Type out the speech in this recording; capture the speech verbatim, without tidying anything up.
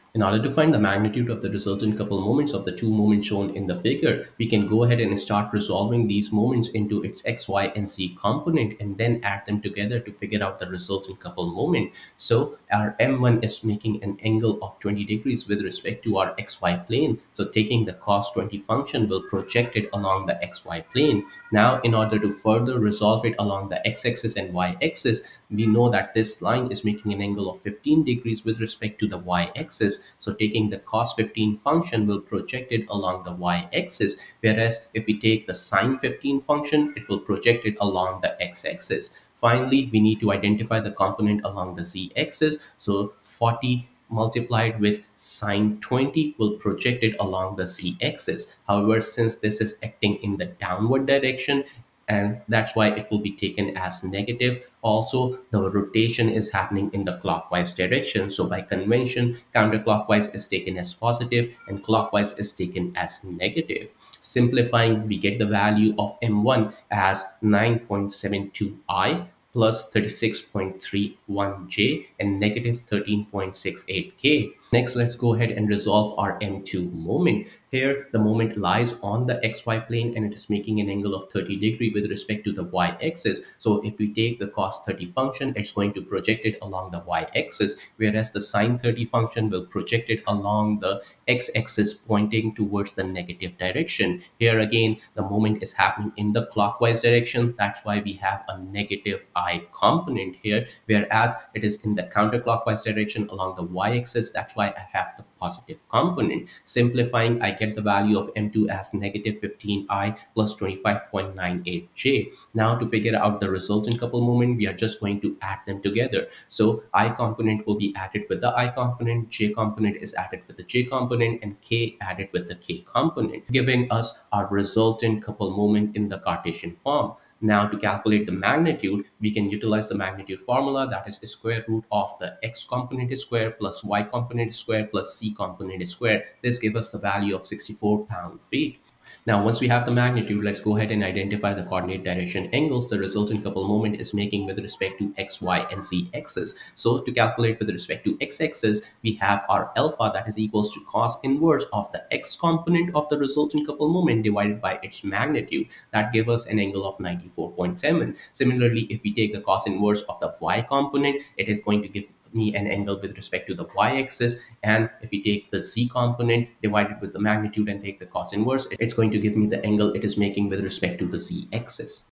In order to find the magnitude of the resultant couple moments of the two moments shown in the figure, we can go ahead and start resolving these moments into its x, y, and z component and then add them together to figure out the resultant couple moment. So our m one is making an angle of twenty degrees with respect to our xy plane. So taking the cos twenty function will project it along the xy plane. Now, in order to further resolve it along the x-axis and y-axis, we know that this line is making an angle of fifteen degrees with respect to the y-axis. So taking the cos fifteen function will project it along the y-axis, whereas if we take the sine fifteen function, it will project it along the x-axis. Finally, we need to identify the component along the z-axis. So forty multiplied with sine twenty will project it along the z-axis. However, since this is acting in the downward direction, and that's why it will be taken as negative. Also, the rotation is happening in the clockwise direction. So by convention, counterclockwise is taken as positive and clockwise is taken as negative. Simplifying, we get the value of m one as nine point seven two i plus thirty-six point three one j and negative thirteen point six eight k. Next, let's go ahead and resolve our m two moment. Here, the moment lies on the xy plane and it is making an angle of thirty degree with respect to the y-axis. So if we take the cos thirty function, it's going to project it along the y-axis, whereas the sine thirty function will project it along the x-axis pointing towards the negative direction. Here again, the moment is happening in the clockwise direction. That's why we have a negative I component here, whereas it is in the counterclockwise direction along the y-axis. That's why I have the positive component. Simplifying, I get the value of m two as negative fifteen i plus twenty-five point nine eight j. Now to figure out the resultant couple moment, we are just going to add them together. So I component will be added with the I component, j component is added with the j component, and k added with the k component, giving us our resultant couple moment in the Cartesian form. Now to calculate the magnitude, we can utilize the magnitude formula, that is square root of the x component square plus y component square plus c component square. This gives us the value of sixty-four pound feet. Now, once we have the magnitude, let's go ahead and identify the coordinate direction angles the resultant couple moment is making with respect to x, y, and z axis. So to calculate with respect to x-axis, we have our alpha, that is equals to cos inverse of the x component of the resultant couple moment divided by its magnitude. That gives us an angle of ninety-four point seven. Similarly, if we take the cos inverse of the y component, it is going to give me an angle with respect to the y-axis, and if we take the z component divided with the magnitude and take the cos inverse, it's going to give me the angle it is making with respect to the z-axis.